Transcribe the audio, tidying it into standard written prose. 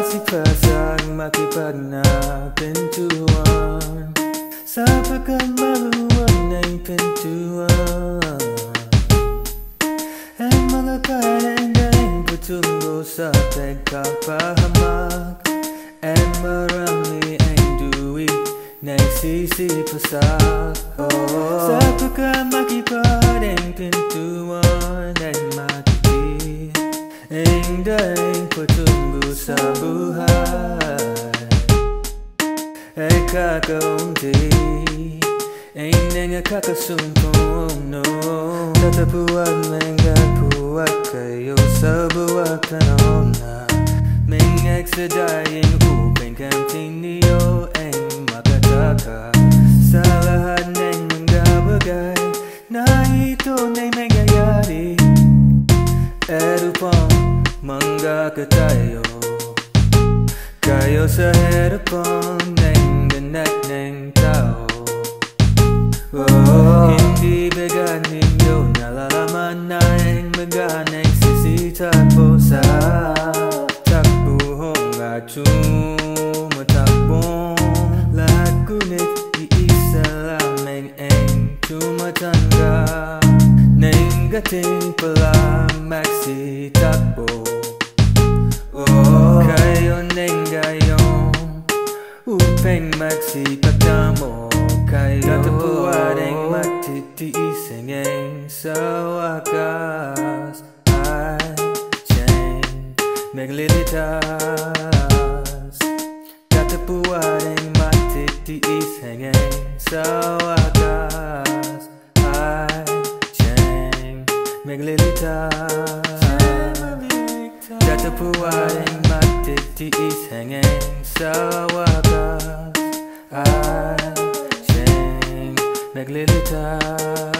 Pasang makipagnapentuan sa pagkamaluwang ng pintuan. Ang mga kalenggang patungo sa pagkapahamak, at marami ang duwi na isisipasak. Sa pagkamakipad ang pintuan at makikit ang daing patungo sa buhay ay kakaunti ay nangakakasumpong no. Tatapuan manggapuat kayo sa buwag tanong na mangagsadayang upang kamting niyo ay makataka sa lahat ng mga bagay na ito na mangyayari. At upang manggakatayo kayo sa harapan ng ganat ng tao. Hindi baga ninyo nalalaman na ang mga nagsisitakbo sa takbuhong at tumatakbong lahat, ngunit iisa lamang ang tumatanggap ng gating pala magsitakbo. Kayo nang gayong upang magsipagdamo, kayo tatapuan ang magtitiis hanggang sa wakas ay siyang maglilitas. Tatapuan ang magtitiis hanggang sa wakas ay siyang maglilitas. Tatapuan ang magtitiis hanggang sa wakas ay siyang maglilitas.